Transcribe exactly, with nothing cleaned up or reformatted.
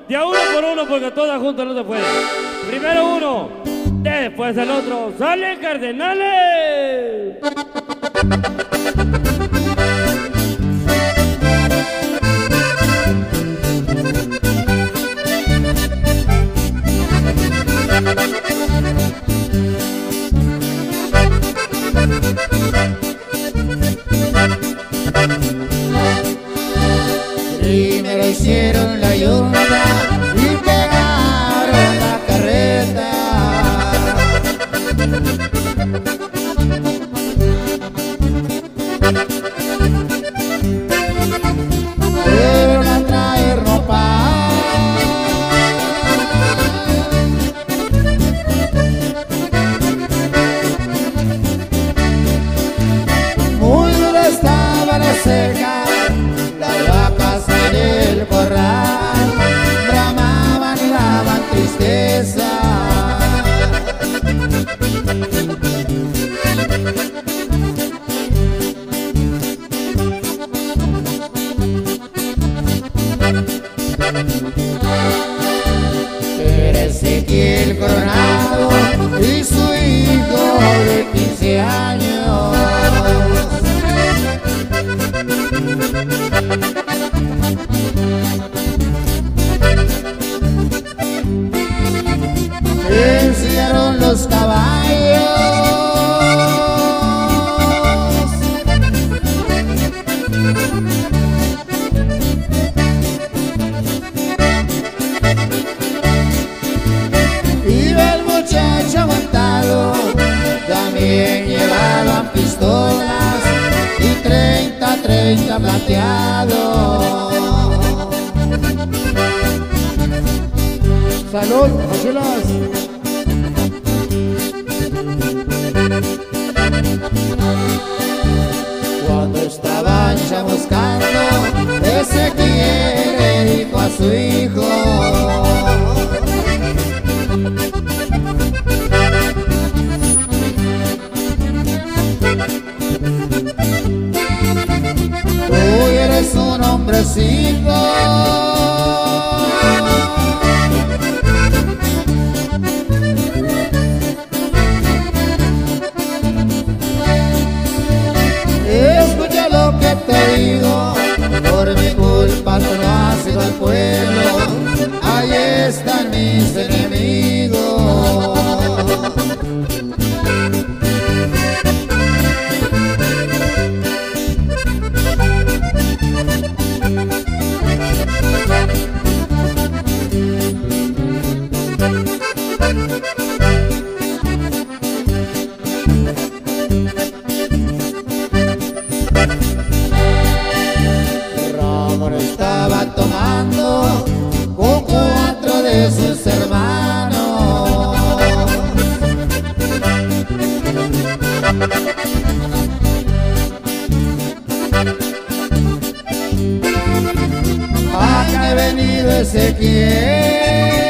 De a uno por uno porque todas juntas no se pueden. Primero uno, después el otro. ¡Sale, cardenales! Primero hicieron la yunta y pegaron la carreta. Fueron a traer ropa. Muy dura estaba la cerca. Las vacas en el corral bramaban y daban tristeza. Era Ezequiel Coronado y su hijo de quince años. Vencieron los caballos. Iba el muchacho montado, también llevaban pistolas y treinta, treinta plateados. Salud, mochilas. Cuando estaban chamuscando, Ezequiel le dijo a su hijo: tú eres un hombrecito. Escucha lo que te digo, por mi culpa tú no has ido al pueblo, ahí están mis enemigos. Ramón estaba tomando con cuatro de sus hermanos. Acá he venido Ezequiel.